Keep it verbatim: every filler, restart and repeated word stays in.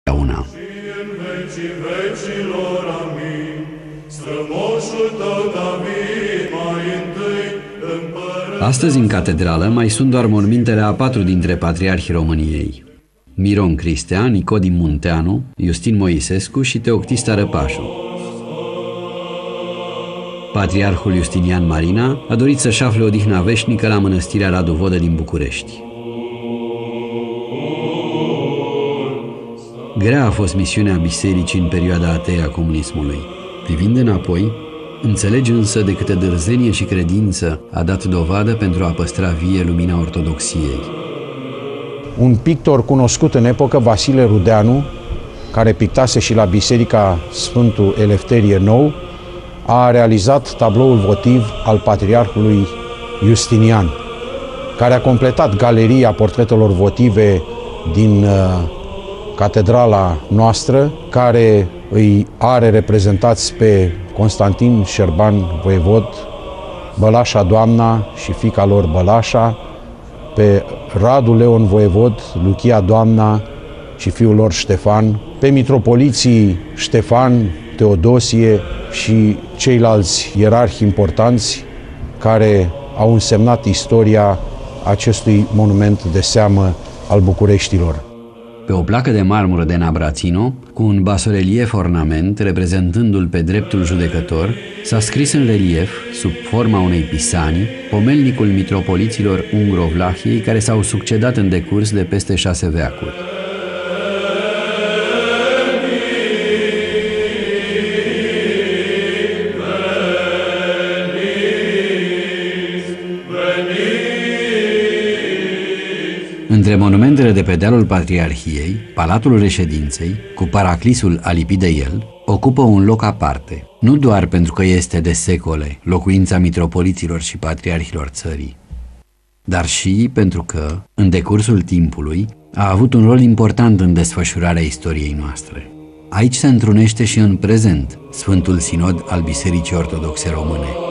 una. Astăzi în catedrală mai sunt doar mormintele a patru dintre patriarhii României: Miron Cristian, Nicodim Munteanu, Justin Moisescu și Teoctista Răpașu. Patriarhul Justinian Marina a dorit să-și afle odihna veșnică la mănăstirea Radu Vodă din București. Grea a fost misiunea bisericii în perioada atei a comunismului. Privind înapoi, înțelegi însă de câtă dârzenie și credință a dat dovadă pentru a păstra vie lumina ortodoxiei. Un pictor cunoscut în epocă, Vasile Rudeanu, care pictase și la Biserica Sfântul Elefterie Nou, a realizat tabloul votiv al Patriarhului Justinian, care a completat galeria portretelor votive din uh, catedrala noastră, care îi are reprezentați pe Constantin Serban Voievod, Bălașa Doamna și fiica lor Bălașa, pe Radu Leon Voievod, Luchia Doamna și fiul lor Ștefan, pe mitropoliții Ștefan, Teodosie și ceilalți ierarhi importanți care au însemnat istoria acestui monument de seamă al Bucureștilor. Pe o placă de marmură de Nabrazino, cu un basorelief ornament reprezentându-l pe dreptul judecător, s-a scris în relief, sub forma unei pisanii, pomelnicul mitropoliților Ungro-Vlahiei care s-au succedat în decurs de peste șase veacuri. Între monumentele de pe dealul Patriarhiei, Palatul Reședinței, cu paraclisul alipit de el, ocupă un loc aparte, nu doar pentru că este de secole locuința mitropoliților și patriarhilor țării, dar și pentru că, în decursul timpului, a avut un rol important în desfășurarea istoriei noastre. Aici se întrunește și în prezent Sfântul Sinod al Bisericii Ortodoxe Române.